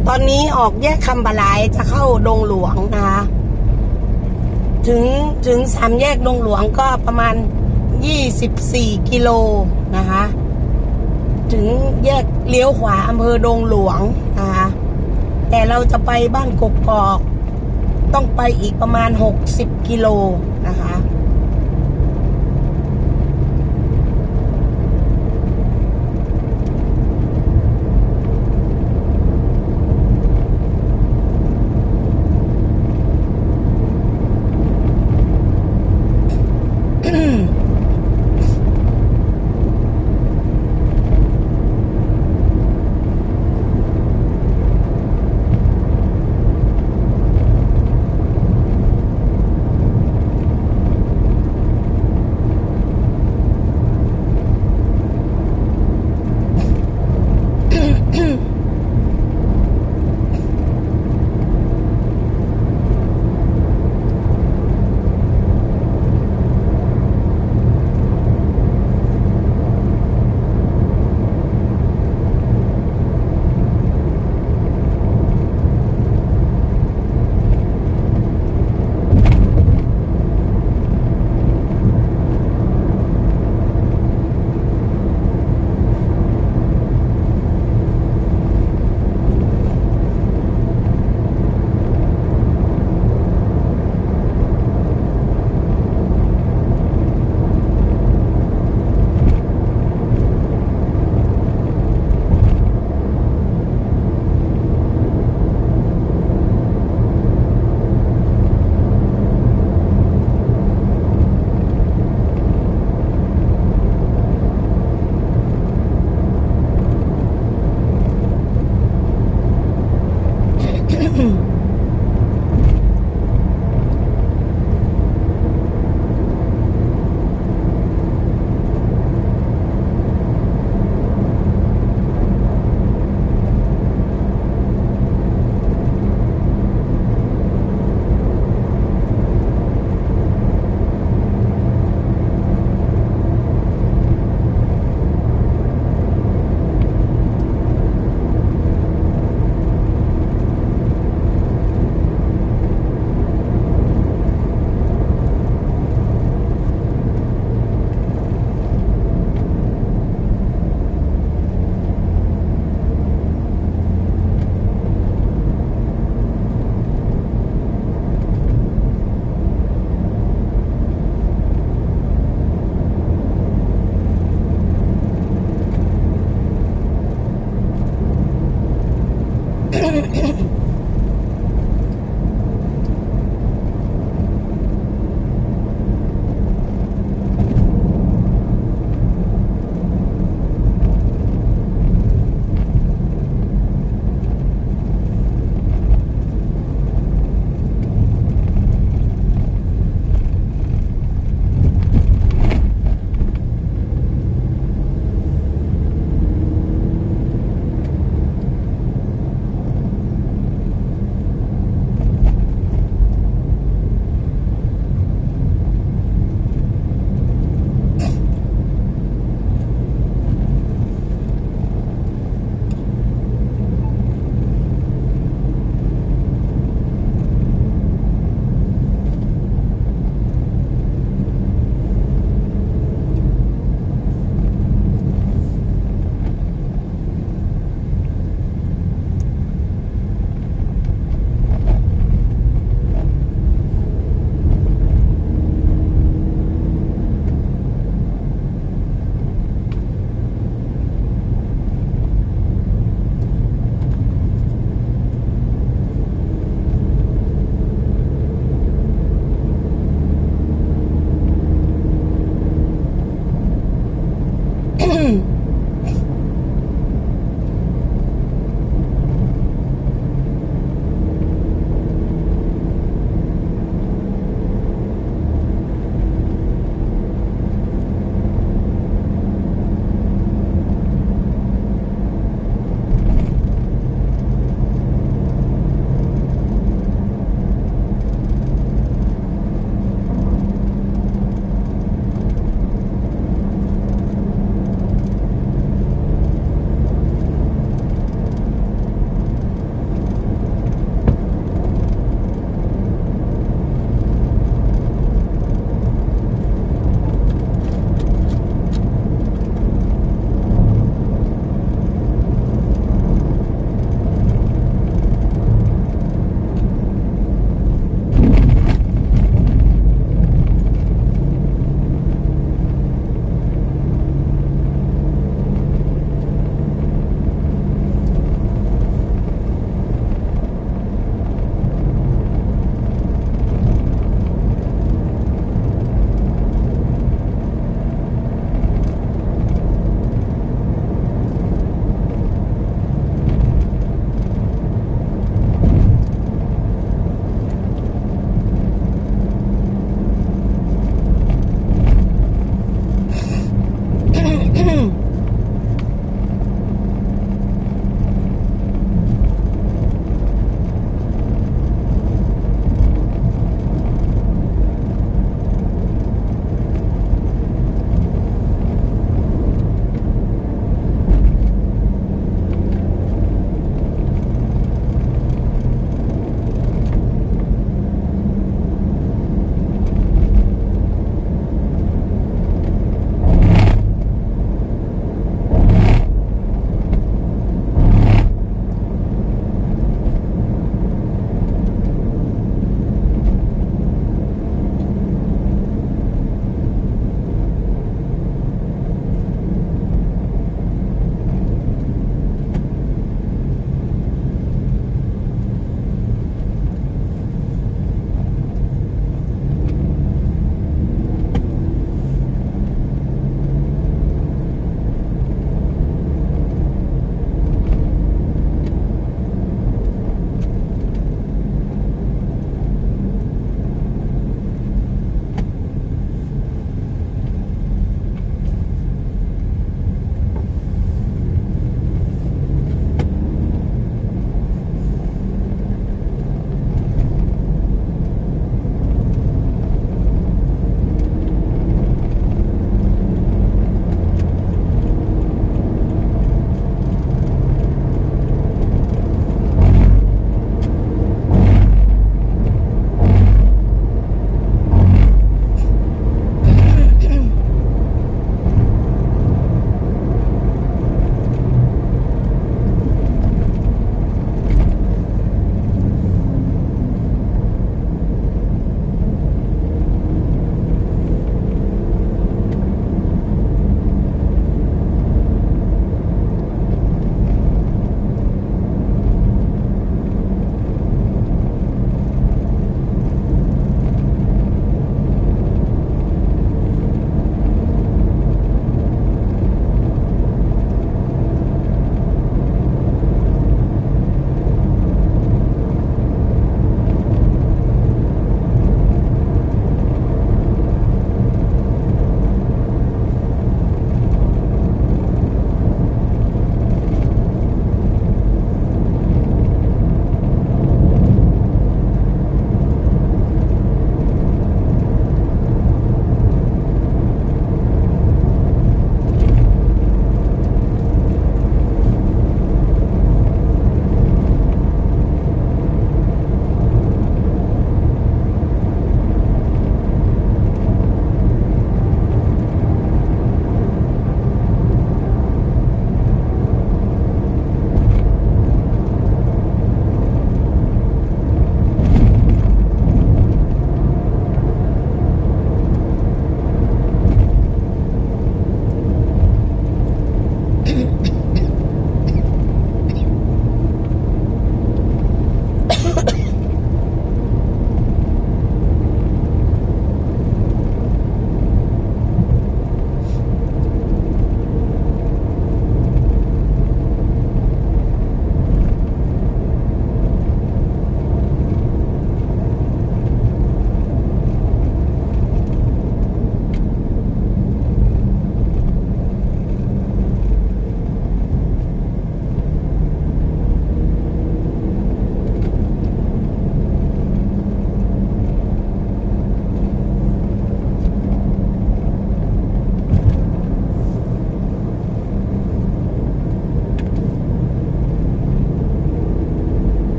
ตอนนี้ออกแยกคำบาลายจะเข้าดงหลวงนะคะถึง3 แยกดงหลวงก็ประมาณ24 กิโลนะคะถึงแยกเลี้ยวขวาอำเภอดงหลวงนะคะแต่เราจะไปบ้านกกอกต้องไปอีกประมาณ60 กิโลนะคะ